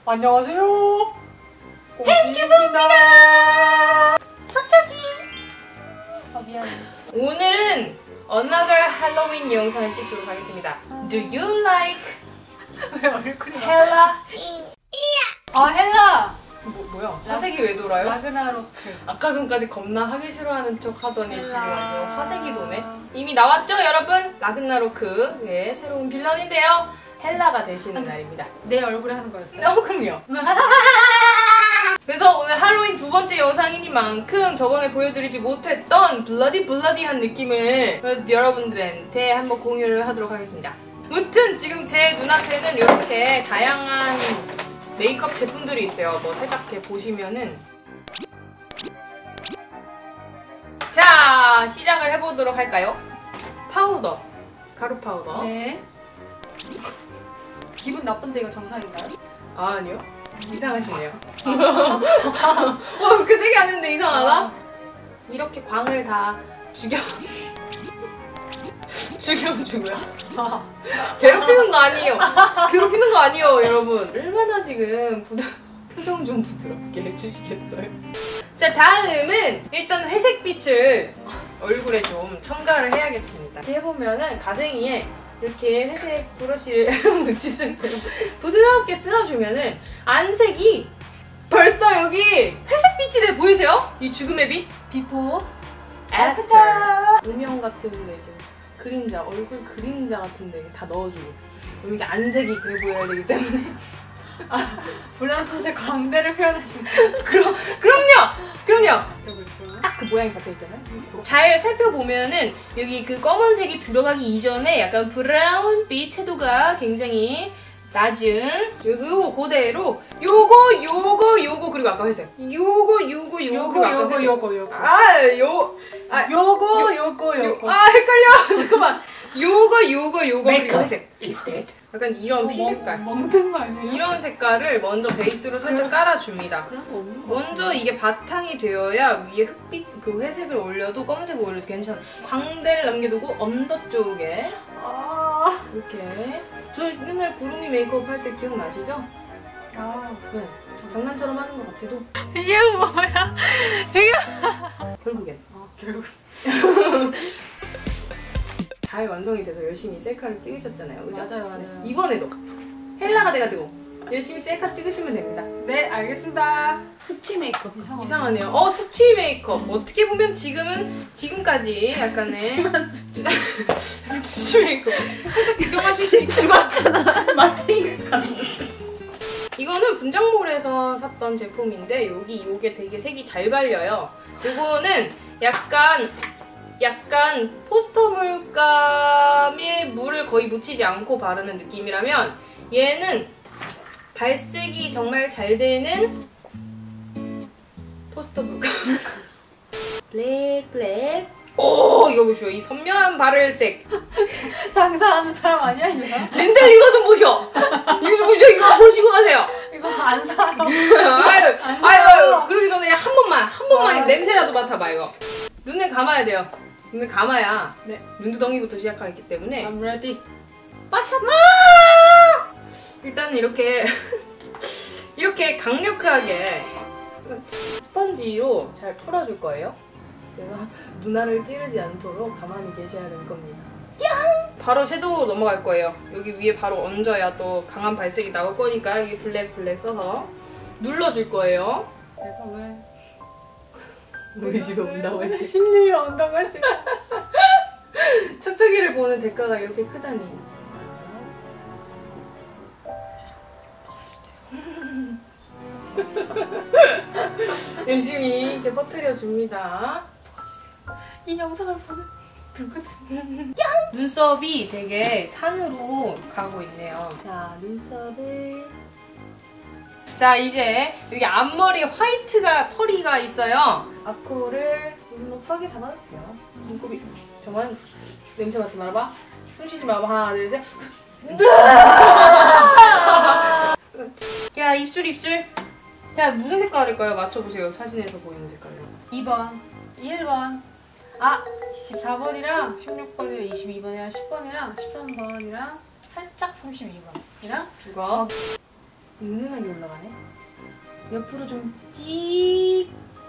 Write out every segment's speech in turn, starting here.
안녕하세요. 햄큐브입니다. 척척이. 미안해. 오늘은 another 할로윈 영상을 찍도록 하겠습니다. Do you like 왜 얼굴이 헬라? 헬라. 뭐야? 화색이 왜 돌아요? 라그나로크. 아까 전까지 겁나 하기 싫어하는 척 하더니 헬라. 지금 완전 화색이 도네. 이미 나왔죠, 여러분? 라그나로크의 새로운 빌런인데요. 헬라가 되시는 날입니다. 내 얼굴에 하는 거였어요? 그럼요. 그래서 오늘 할로윈 두 번째 영상이니만큼 저번에 보여드리지 못했던 블러디한 느낌을 여러분들한테 한번 공유를 하도록 하겠습니다. 무튼 지금 제 눈앞에는 이렇게 다양한 메이크업 제품들이 있어요. 뭐 살짝 이렇게 보시면은 자, 시작을 해보도록 할까요? 파우더, 가루 파우더. 네. 기분 나쁜데 이거 정상인가요? 아, 아니요. 이상하시네요. 그렇게 세게 하는데 이상하다? 이렇게 광을 다 죽여주고요. 괴롭히는 거 아니에요. 괴롭히는 거 아니에요, 여러분. 얼마나 지금 표정 좀 부드럽게 해주시겠어요? 자, 다음은 일단 회색빛을 얼굴에 좀 첨가를 해야겠습니다. 이렇게 해보면은 가생이에 이렇게 회색 브러쉬를 묻힌 상태로 부드럽게 쓸어주면은 안색이 벌써 여기 회색빛이 돼 보이세요? 이 죽음의 빛? 비포, 애프터. 음영 같은 데 그림자, 얼굴 그림자 같은 데 다 넣어주고 이게 안색이 그래 보여야 되기 때문에 블란쳇의 광대를 표현하시는 그럼요! 딱 그 모양이 잡혀있잖아요. 잘 살펴보면은 여기 그 검은색이 들어가기 이전에 약간 브라운빛 채도가 굉장히 낮은 요거 그대로 요거 그리고 아까 회색 요거 그리고 아까 회색 요거 헷갈려. 잠깐만. 요거 그리고 회색. Is that? 약간 이런 피 색깔. 먹는 거 아니에요? 이런 색깔을 먼저 베이스로 살짝 깔아줍니다. 그래서 없는 거 먼저 이게 바탕이 되어야 위에 흑빛 그 회색을 올려도 검은색을 올려도 괜찮아. 광대를 남겨두고 언더 쪽에 이렇게. 저 옛날 구름이 메이크업 할 때 기억나시죠? 네. 장난처럼 하는 것 같아도 이게 뭐야? 결국엔 결국 잘 완성이 돼서 열심히 셀카를 찍으셨잖아요. 그죠? 맞아요. 이번에도 헬라가 돼가지고 열심히 셀카 찍으시면 됩니다. 네, 알겠습니다. 숙취 메이크업 이상하네요. 숙취 메이크업. 어떻게 보면 지금까지 약간의 심한 숙취 메이크업 살짝 구경하실 수 있을 것 같잖아. 마트니까. 이거는 분장몰에서 샀던 제품인데 요게 되게 색이 잘 발려요. 요거는 약간 포스터 물감에 물을 거의 묻히지 않고 바르는 느낌이라면 얘는 발색이 정말 잘 되는 포스터 물감. 블랙. 오, 이거 보시오. 이 선명한 발색. 장사하는 사람 아니야, 이 사람? 린들 이거 좀 보셔. 이거 보시고 가세요. 이거 안 사요. 아유, 그러기 전에 한 번만 냄새라도 맡아봐, 이거. 눈을 감아야 돼요. 눈을 감아야 눈두덩이부터 시작하기 때문에 I'm ready. 빠샤마! 일단 이렇게 강력하게 스펀지로 잘 풀어줄 거예요. 제가 눈알을 찌르지 않도록 가만히 계셔야 될 겁니다. 바로 섀도우 넘어갈 거예요. 여기 위에 바로 얹어야 또 강한 발색이 나올 거니까 여기 블랙 써서 눌러줄 거예요. 내가 왜? 우리 집에 온다고 했어. 신림이 온다고 했어. 척척이를 보는 대가가 이렇게 크다니. 열심히 이렇게 퍼뜨려줍니다. 이 영상을 보는 누구든. 눈썹이 되게 산으로 가고 있네요. 자, 눈썹을. 자, 이제 여기 앞머리 펄이가 있어요. 앞코를 높하게 잡아도 돼요. 눈곱이 정말 냄새 맡지 말아봐. 숨 쉬지 말아봐. 하나, 둘, 셋. 야, 입술. 자, 무슨 색깔일까요? 맞춰보세요. 사진에서 보이는 색깔로. 2번, 1번, 14번이랑 16번이랑 22번이랑 10번이랑 13번이랑 살짝 32번이랑 죽어. 은은하게 올라가네. 옆으로 좀 찍.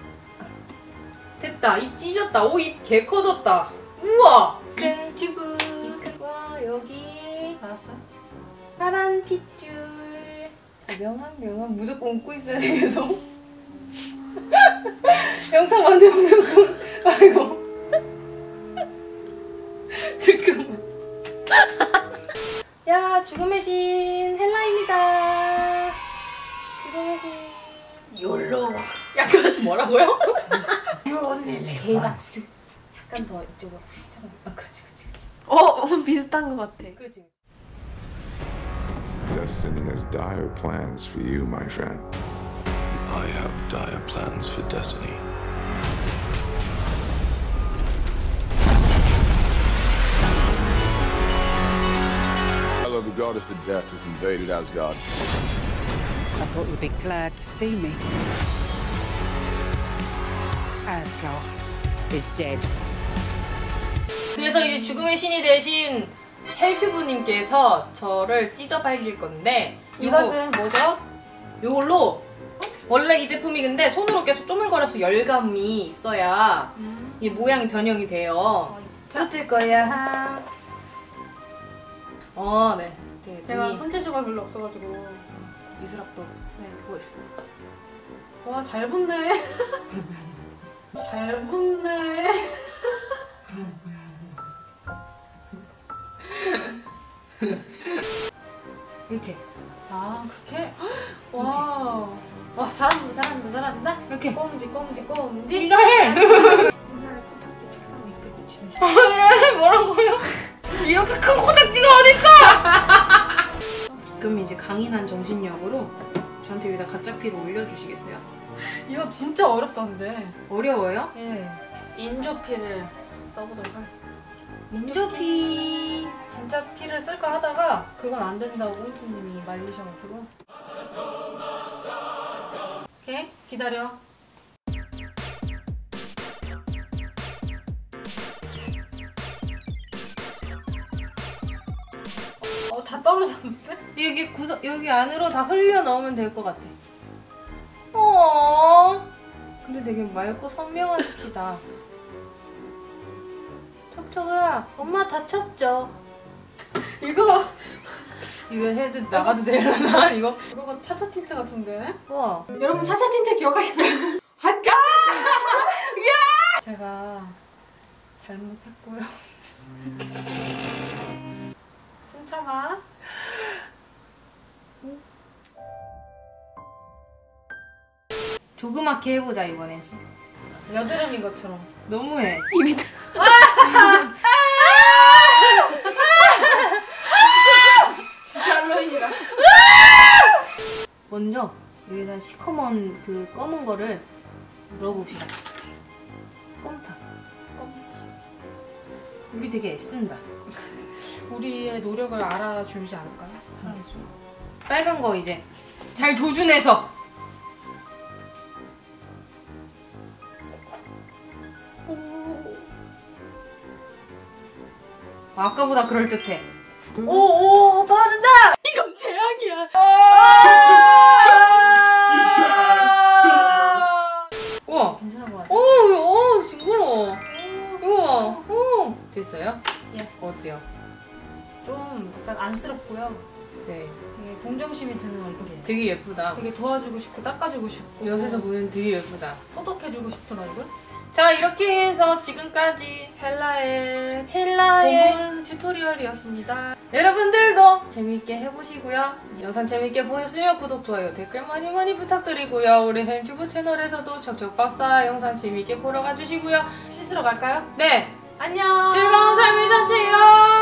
됐다. 입 찢었다. 오, 입 개 커졌다. 우와. 큰 튜브. 와, 여기 나왔어요? 파란 핏줄. 명함 무조건 웃고 있어야 돼 계속. 영상 만들면 무조건. 아이고. 잠깐만. 야, 죽음의 신 헬라입니다. 죽음의 신. 욜로. 약간 뭐라고요? 대박스. 약간 더 이쪽으로. 잠깐만. 그렇지. 비슷한 것 같아. 그렇지. Destiny has dire plans for you, my friend. I have dire plans for destiny. Hello, the goddess of death has invaded Asgard. I thought you'd be glad to see me. Asgard is dead. 그래서 이제 죽음의 신이 되신 헬튜브님께서 저를 찢어 발길 건데 이것은 뭐죠? 이걸로 원래 이 제품이 근데 손으로 계속 쪼물거려서 열감이 있어야 이 모양이 변형이 돼요. 붙을 거야. 네. 되게 제가 눈이 손재주가 별로 없어가지고. 미술학도 네. 보고 있어. 와, 잘 붙네. 잘 붙네. 이렇게 아, 그렇게? 와. 와, 잘한다. 이렇게. 꽁지. 네가 해. 옛날에 코딱지 책상 밑에 붙이는 뭐라고요? 이렇게 큰 코딱지가 어딨어? 그럼 이제 강인한 정신력으로 저한테 여기다 가짜피를 올려주시겠어요? 이거 진짜 어렵던데. 어려워요? 예. 인조피를 써보도록 하겠습니다. 민조피. 진짜 피를 쓸까 하다가 그건 안 된다고 꽁트님이 말리셔가지고. 오케이, 기다려. 다 떨어졌는데? 여기 안으로 다 흘려 넣으면 될 것 같아. 근데 되게 맑고 선명한 피다. 척척아, 엄마 다쳤죠? 이거 해도 나가도 되려나? 이거? 이거가 차차 틴트 같은데? 우와. 여러분 차차 틴트 기억하시나요? 하자! 제가 잘못했고요. 침착아. 조그맣게 해보자 이번엔. 여드름인 것처럼. 너무해. 진짜 할로윈이다. 먼저 여기다 시커먼 그 검은 거를 넣어봅시다. 껌타. 우리 되게 애쓴다. 우리의 노력을 알아주지 않을까요? 빨간 거 이제 잘 조준해서. 아까보다 그럴듯해. 오, 떨어진다! 이건 재앙이야. 우와. 괜찮은 것 같아. 오, 징그러워. 우와. 됐어요? 예. 어때요? 좀 약간 안쓰럽고요. 네. 되게 동정심이 드는 얼굴이에요. 되게 예쁘다. 되게 도와주고 싶고 닦아주고 싶고 옆에서 보면 되게 예쁘다. 소독해주고 싶은 얼굴? 자, 이렇게 해서 지금까지 헬라의 고문 튜토리얼이었습니다. 여러분들도 재미있게 해보시고요. 영상 재미있게 보셨으면 구독, 좋아요, 댓글 많이 부탁드리고요. 우리 헬튜브 채널에서도 척척박사 영상 재미있게 보러 가주시고요. 씻으러 갈까요? 네, 안녕! 즐거운 삶을 사세요.